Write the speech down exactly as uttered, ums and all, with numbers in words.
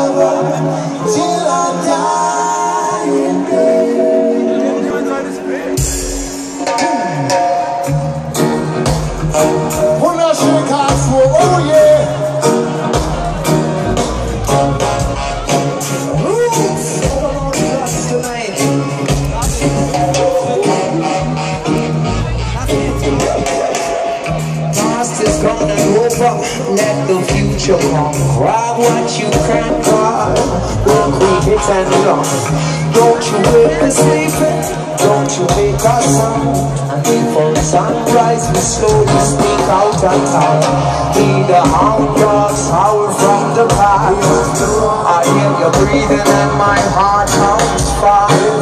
forever till I die in bed. When I shake hands, oh yeah. Let the future come. Grab what you can grab. We'll create and love. Don't you wake me sleeping. Don't you make a sound. And before sunrise we slowly sneak out of town. Hear the hound dogs howl from the past. I hear you breathing and my heart pounds fast.